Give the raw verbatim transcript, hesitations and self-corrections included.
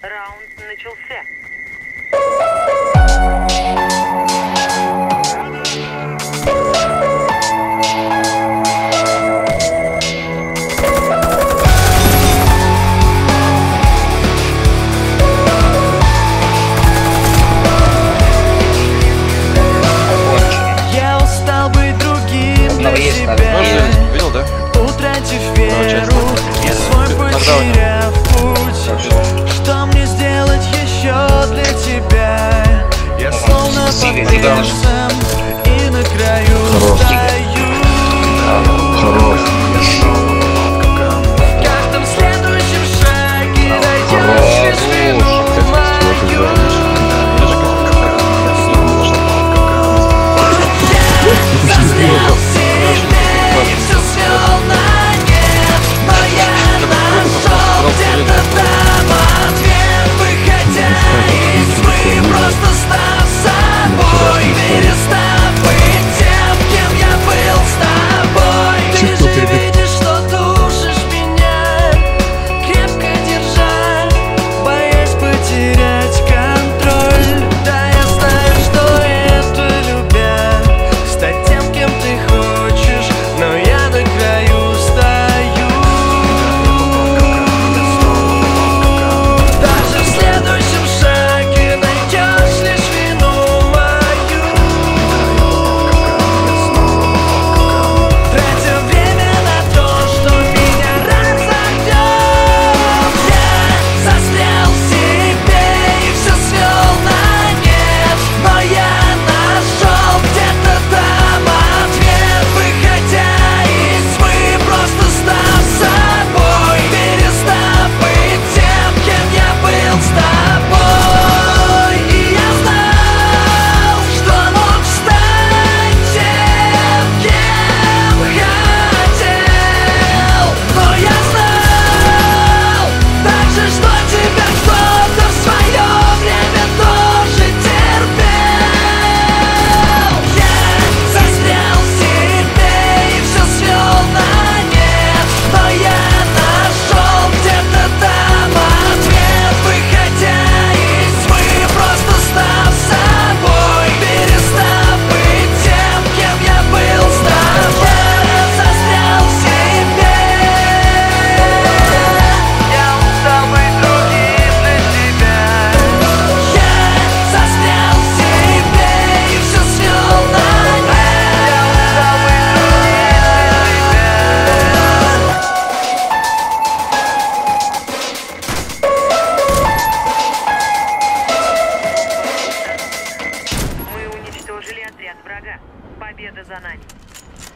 Раунд начался. Я устал быть другим для тебя. Видел, да? Утратив веру и свой потеряв путь. Что мне сделать еще для тебя? Я словно под прессом и на краю стою. Хорош. В каждом следующем шаге найдешь лишь вину мою. Я застрял в себе и все свел на нет, но я нашел где-то там ответ, выходя из тьмы, просто став собой, перестав быть тем, кем я был с тобой. Ты же видишь, что душишь меня, крепко держа, боясь потерять контроль. Да, я знаю, что это любя, стать тем, кем ты хочешь, но я на краю стою. Даже в следующем шаге найдешь лишь вину мою, тратя время на то, что меня разобьет. Я застрял в себе и все свел на нет, но я нашел где-то там ответ, выходя из тьмы, просто став собой, перестав быть тем, кем я был с тобой. И я знал, что мог стать тем, кем хотел, но я знал также, что тебя кто-то в свое время тоже терпел. Я застрял в себе и все свел на нет, но я нашел где-то там ответ, выходя из тьмы, просто став собой, перестав быть тем, кем я был с тобой. Я застрял в себе, я устал быть другим для тебя. Я застрял в себе и все свел на нет, я устал быть другим для тебя. Мы уничтожили отряд врага. Победа за нами.